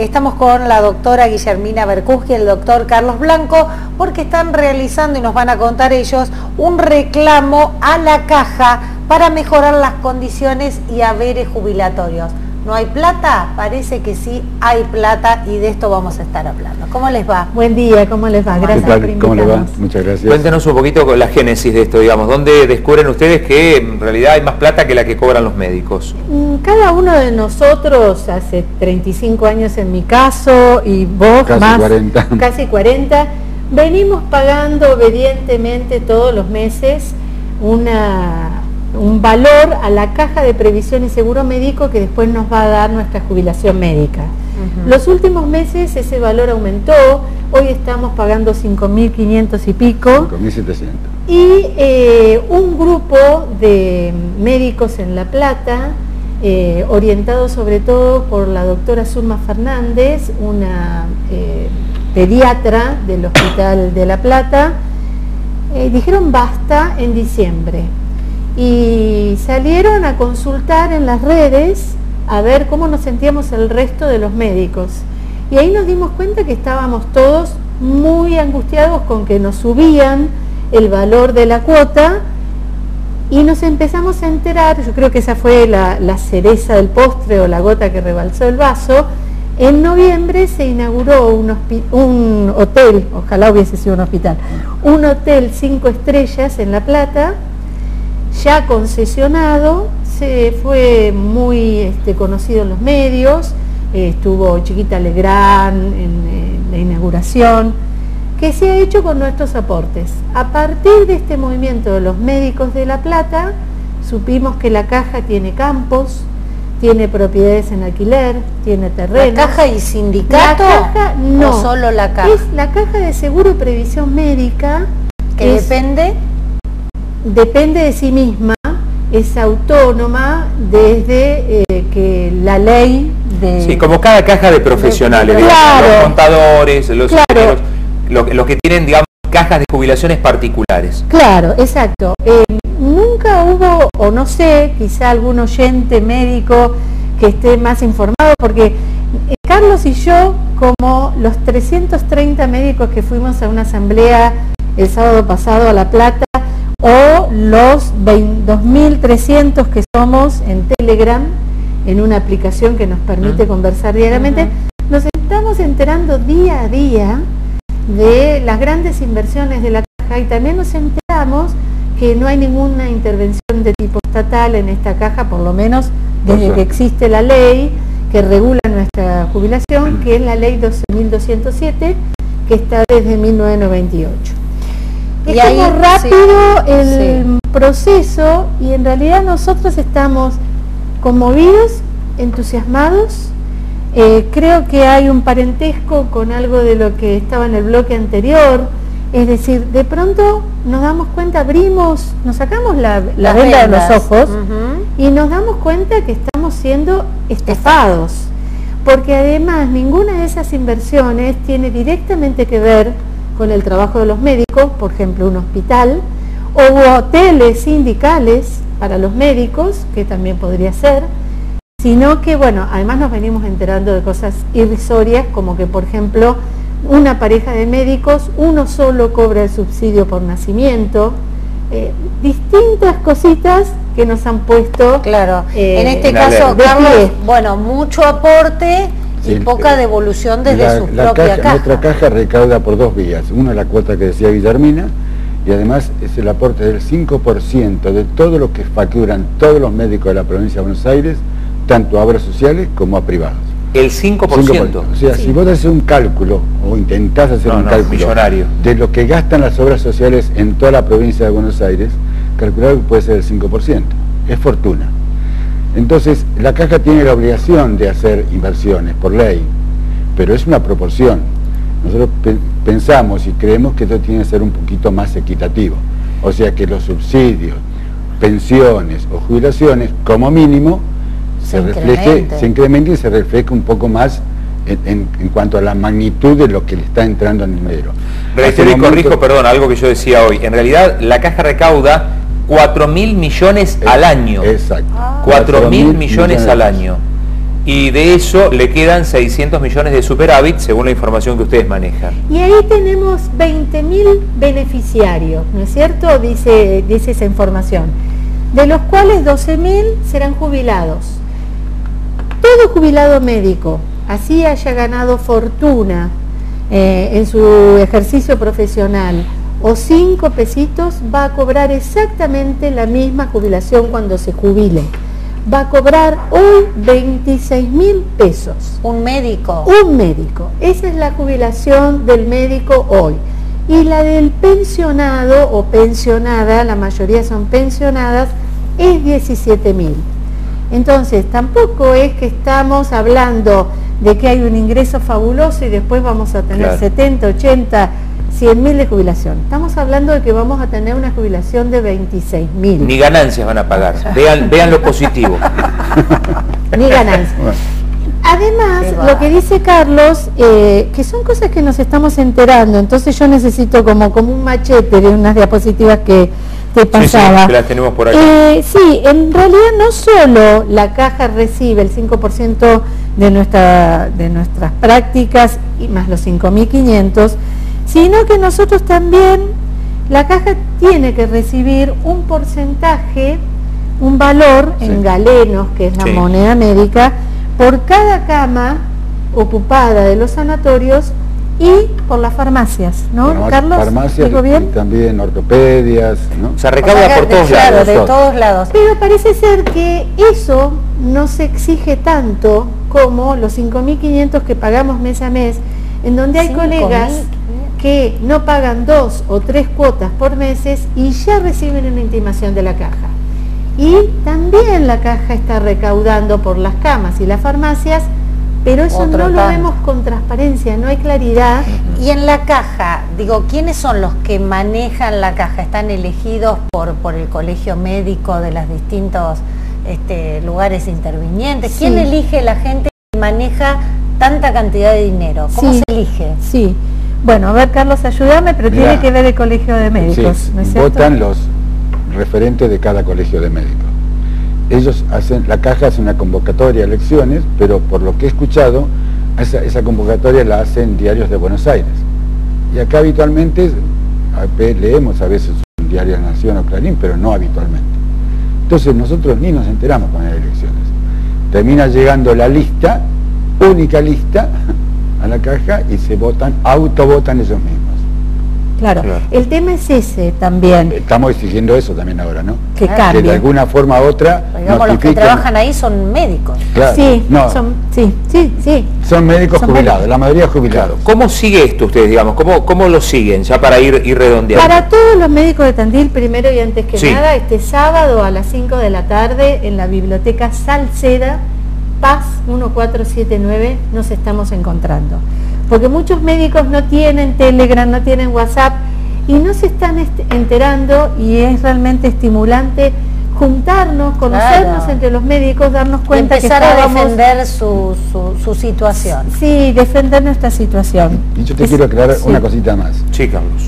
Estamos con la doctora Guillermina Berkuski y el doctor Carlos Blanco porque están realizando, y nos van a contar ellos, un reclamo a la Caja para mejorar las condiciones y haberes jubilatorios. ¿No hay plata? Parece que sí hay plata y de esto vamos a estar hablando. ¿Cómo les va? Buen día, ¿cómo les va? Gracias por invitarnos. ¿Cómo les va? Muchas gracias. Cuéntenos un poquito con la génesis de esto, digamos. ¿Dónde descubren ustedes que en realidad hay más plata que la que cobran los médicos? Cada uno de nosotros, hace 35 años en mi caso, y vos casi más, 40. Casi 40, venimos pagando obedientemente todos los meses un valor a la Caja de Previsión y Seguro Médico que después nos va a dar nuestra jubilación médica. Los últimos meses ese valor aumentó, hoy estamos pagando 5.500 y pico. 5.700. Y un grupo de médicos en La Plata, orientado sobre todo por la doctora Zulma Fernández, una pediatra del Hospital de La Plata, dijeron basta en diciembre. Y salieron a consultar en las redes a ver cómo nos sentíamos el resto de los médicos. Y ahí nos dimos cuenta que estábamos todos muy angustiados con que nos subían el valor de la cuota y nos empezamos a enterar, yo creo que esa fue la cereza del postre o la gota que rebalsó el vaso. En noviembre se inauguró un hotel, ojalá hubiese sido un hospital, un hotel 5 estrellas en La Plata, ya concesionado, se fue muy conocido en los medios, estuvo Chiquita Legrand en la inauguración, que se ha hecho con nuestros aportes. A partir de este movimiento de los médicos de La Plata, supimos que la Caja tiene campos, tiene propiedades en alquiler, tiene terrenos. ¿La Caja y sindicato? La Caja no, ¿o solo la Caja? Es la Caja de Seguro y Previsión Médica. ¿Que depende? Depende de sí misma, es autónoma desde que la ley de... Sí, como cada caja de profesionales, digamos, claro, los contadores, claro, los que tienen, digamos, cajas de jubilaciones particulares. Claro, exacto. Nunca hubo, o no sé, quizá algún oyente médico que esté más informado, porque Carlos y yo, como los 330 médicos que fuimos a una asamblea el sábado pasado a La Plata, o los 2.300 que somos en Telegram, en una aplicación que nos permite conversar diariamente, nos estamos enterando día a día de las grandes inversiones de la Caja y también nos enteramos que no hay ninguna intervención de tipo estatal en esta Caja, por lo menos desde que existe la ley que regula nuestra jubilación, que es la ley 12.207, que está desde 1998. Es como rápido el proceso y en realidad nosotros estamos conmovidos, entusiasmados. Creo que hay un parentesco con algo de lo que estaba en el bloque anterior, es decir, de pronto nos damos cuenta, nos sacamos la venda de los ojos y nos damos cuenta que estamos siendo estafados, porque además ninguna de esas inversiones tiene directamente que ver con el trabajo de los médicos, por ejemplo un hospital, o hoteles sindicales para los médicos, que también podría ser, sino que, bueno, además nos venimos enterando de cosas irrisorias, como que, por ejemplo, una pareja de médicos, uno solo cobra el subsidio por nacimiento, distintas cositas que nos han puesto... Claro, en este caso, Carlos, bueno, mucho aporte y poca devolución desde su propia caja. Nuestra caja recauda por dos vías. Una, la cuota que decía Guillermina, y además es el aporte del 5% de todo lo que facturan todos los médicos de la provincia de Buenos Aires, tanto a obras sociales como a privados. El 5%. O sea, si vos haces un cálculo, o intentás hacer un cálculo millonario, de lo que gastan las obras sociales en toda la provincia de Buenos Aires, calcular que puede ser el 5%. Es fortuna. Entonces, la Caja tiene la obligación de hacer inversiones por ley, pero es una proporción. Nosotros pensamos y creemos que esto tiene que ser un poquito más equitativo. O sea, que los subsidios, pensiones o jubilaciones, como mínimo, se incremente y se refleje un poco más en cuanto a la magnitud de lo que le está entrando en el dinero. Reitero y corrijo, perdón, algo que yo decía hoy. En realidad, la Caja recauda 4.000 millones al año. Exacto. 4.000 millones al año. Y de eso le quedan 600 millones de superávit, según la información que ustedes manejan. Y ahí tenemos 20.000 beneficiarios, ¿no es cierto? Dice esa información, de los cuales 12.000 serán jubilados. Todo jubilado médico, así haya ganado fortuna en su ejercicio profesional, o 5 pesitos, va a cobrar exactamente la misma jubilación cuando se jubile. Va a cobrar hoy 26.000 pesos. ¿Un médico? Un médico. Esa es la jubilación del médico hoy. Y la del pensionado o pensionada, la mayoría son pensionadas, es 17.000. Entonces, tampoco es que estamos hablando de que hay un ingreso fabuloso y después vamos a tener, claro, 70, 80, 100.000 de jubilación. Estamos hablando de que vamos a tener una jubilación de 26.000. Ni ganancias van a pagar. Vean lo positivo. Ni ganancias. Además, lo que dice Carlos, que son cosas que nos estamos enterando, entonces yo necesito como un machete de unas diapositivas que te pasaba. Sí, que las tenemos por acá. Sí, en realidad no solo la caja recibe el 5% de nuestras prácticas y más los 5.500, sino que nosotros también, la caja tiene que recibir un porcentaje, un valor, sí, en galenos, que es la, sí, moneda médica, por cada cama ocupada de los sanatorios y por las farmacias, ¿no, bueno, Carlos? Farmacias y también ortopedias, ¿no? Se recauda por todos lados. Claro, de todos lados. Pero parece ser que eso no se exige tanto como los 5.500 que pagamos mes a mes, en donde hay colegas que no pagan 2 o 3 cuotas por meses y ya reciben una intimación de la caja. Y también la caja está recaudando por las camas y las farmacias, pero eso no lo vemos con transparencia, no hay claridad. Y en la caja, digo, ¿quiénes son los que manejan la caja? ¿Están elegidos por el colegio médico de los distintos lugares intervinientes? Sí. ¿Quién elige la gente que maneja tanta cantidad de dinero? ¿Cómo se elige? Sí. Bueno, a ver, Carlos, ayúdame, pero mirá, tiene que ver el colegio de médicos, sí, ¿no es cierto? Votan los referentes de cada colegio de médicos. Ellos hacen, la caja hace una convocatoria a elecciones, pero por lo que he escuchado, esa convocatoria la hacen diarios de Buenos Aires. Y acá habitualmente, leemos a veces un diario de la Nación o Clarín, pero no habitualmente. Entonces nosotros ni nos enteramos con las elecciones. Termina llegando la lista, única lista, a la caja y se autovotan ellos mismos. Claro, el tema es ese también. Estamos exigiendo eso también ahora, ¿no? Que cambie. Que de alguna forma u otra digamos, los que trabajan ahí son médicos. Claro, sí, no, sí. Son médicos jubilados, la mayoría jubilados. Claro. ¿Cómo sigue esto ustedes, digamos? ¿Cómo lo siguen? Ya para ir redondeando. Para todos los médicos de Tandil, primero y antes que nada, este sábado a las 5 de la tarde en la Biblioteca Salceda, Paz 1479, nos estamos encontrando. Porque muchos médicos no tienen Telegram, no tienen WhatsApp y no se están enterando, y es realmente estimulante juntarnos, conocernos entre los médicos, darnos cuenta que estábamos... a defender su situación. Sí, defender nuestra situación. Y yo te quiero aclarar una cosita más. Sí, Carlos.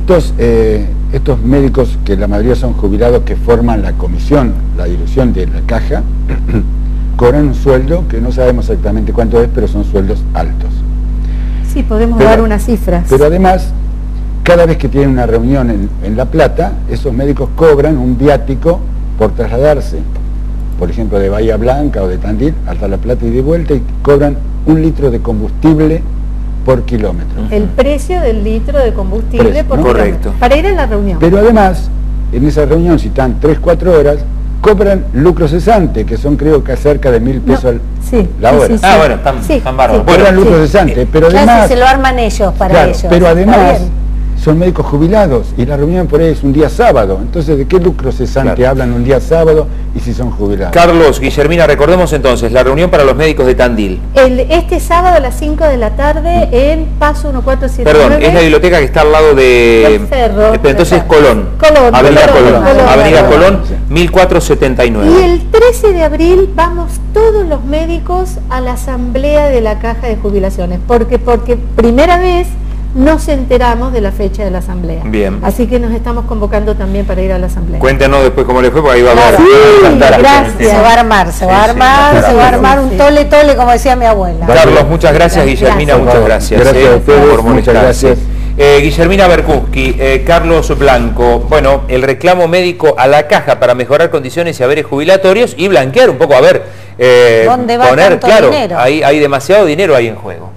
Estos médicos, que la mayoría son jubilados, que forman la comisión, la dirección de la caja, cobran un sueldo que no sabemos exactamente cuánto es, pero son sueldos altos. Sí, podemos dar unas cifras. Pero además, cada vez que tienen una reunión en La Plata, esos médicos cobran un viático por trasladarse, por ejemplo, de Bahía Blanca o de Tandil hasta La Plata y de vuelta, y cobran 1 litro de combustible por kilómetro. El precio del litro de combustible por kilómetro, para ir a la reunión. Pero además, en esa reunión, si están 3-4 horas, cobran lucro cesante, que son, creo que cerca de 1.000 pesos la hora. Ah, bueno, están bárbaros. Cobran lucro cesante, pero además... se lo arman ellos para ellos. Pero además, son médicos jubilados y la reunión por ahí es un día sábado. Entonces, ¿de qué lucro cesante hablan un día sábado y si son jubilados? Carlos, Guillermina, recordemos entonces la reunión para los médicos de Tandil. Este sábado a las 5 de la tarde en Paso 1479. Perdón, es la biblioteca que está al lado de... Cerro. Pero entonces es Colón. Avenida Colón, 1479. Y el 13 de abril vamos todos los médicos a la asamblea de la Caja de Jubilaciones. Porque primera vez nos enteramos de la fecha de la asamblea. Bien. Así que nos estamos convocando también para ir a la asamblea. Cuéntenos después cómo le fue, porque ahí va a haber... Sí, gracias. Se va a armar, se va a armar un tole, como decía mi abuela. Carlos, muchas gracias. Guillermina, muchas gracias. Gracias a ustedes, por muchas gracias. Guillermina Berkowski, Carlos Blanco, bueno, el reclamo médico a la caja para mejorar condiciones y haberes jubilatorios y blanquear un poco, a ver, ¿dónde va tanto dinero? Hay demasiado dinero ahí en juego.